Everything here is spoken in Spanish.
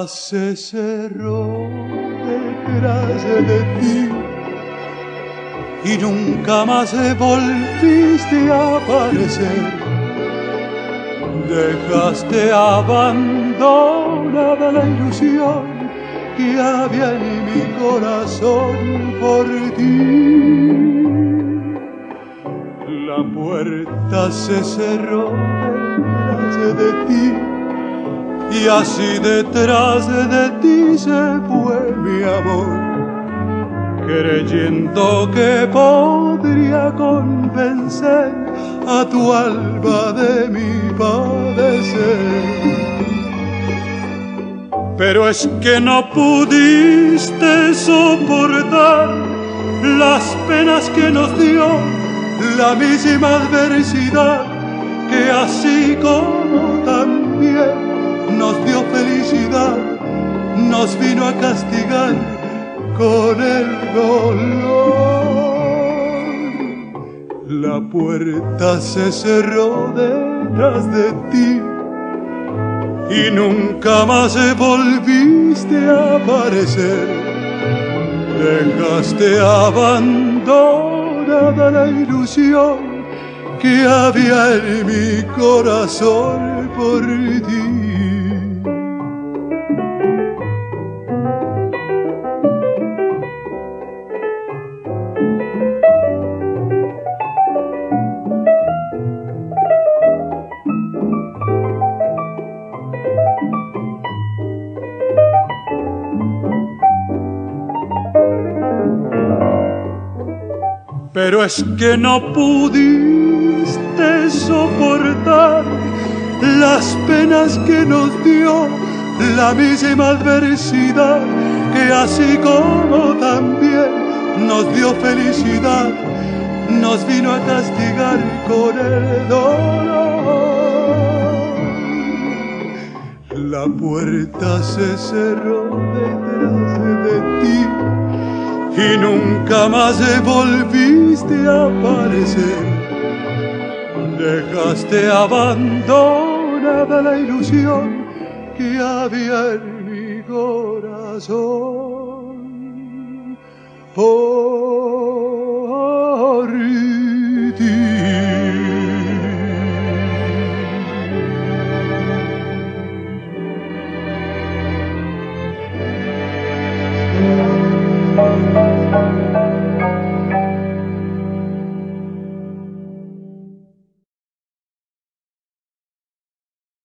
se cerró detrás de ti y nunca más volviste a aparecer. Dejaste abandonada la ilusión que había en mi corazón por ti. La puerta se cerró detrás de ti y así detrás de ti se fue mi amor, creyendo que podría convencer a tu alma de mi padecer. Pero es que no pudiste soportar las penas que nos dio la misma adversidad, que así como también nos dio felicidad, nos vino a castigar con el dolor. La puerta se cerró detrás de ti y nunca más volviste a aparecer. Dejaste abandonada la ilusión que había en mi corazón por ti. Pero es que no pudiste soportar las penas que nos dio la misma adversidad, que así como también nos dio felicidad, nos vino a castigar con el dolor. La puerta se cerró detrás de ti y nunca más volviste a aparecer. Dejaste abandonada la ilusión que había en mi corazón por